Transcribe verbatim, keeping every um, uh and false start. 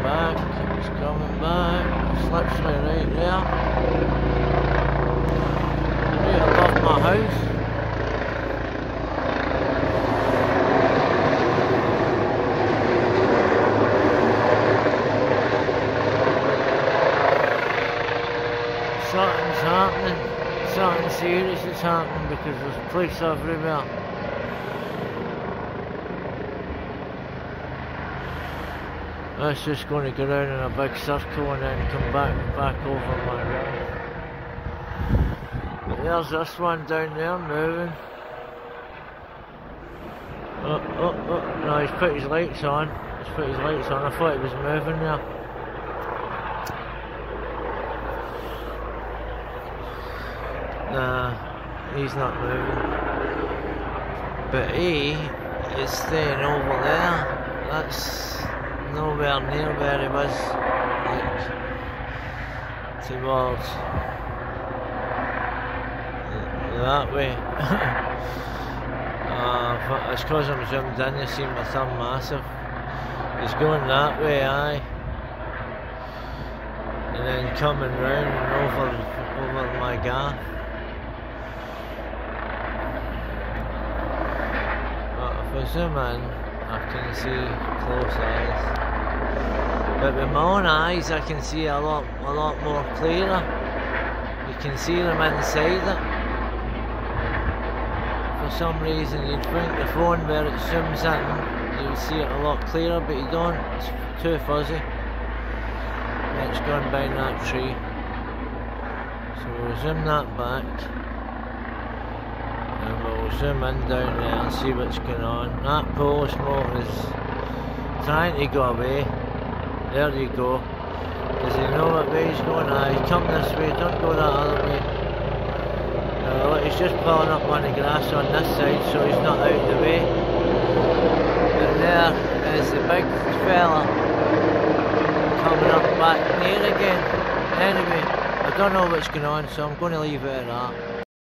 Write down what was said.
back, it's coming back, it's literally right there. Right above my house. Something's happening, something serious is happening because there's police everywhere. That's just going to go round in a big circle and then come back back over my road. But there's this one down there moving. Oh, oh, oh, no, he's put his lights on. He's put his lights on. I thought he was moving there. Nah, he's not moving. But he is staying over there. That's nowhere near where he was, like towards that way. uh, it's because I'm zoomed in, you see my thumb massive. He's going that way, aye, and then coming round and over over my gaff. But if I zoom in, I can see close eyes, but with my own eyes I can see a lot, a lot more clearer. You can see them inside it. For some reason you'd think the phone where it zooms in, you would see it a lot clearer, but you don't. It's too fuzzy. It's gone behind that tree. So we'll zoom that back. And we'll zoom in down there and see what's going on. That Polish motor is trying to go away. There you go. Does he know what way he's going? Aye, come this way, don't go that other way. Uh, look, he's just pulling up on the grass on this side so he's not out of the way. And there is the big fella coming up back near again. Anyway, I don't know what's going on, so I'm going to leave it at that.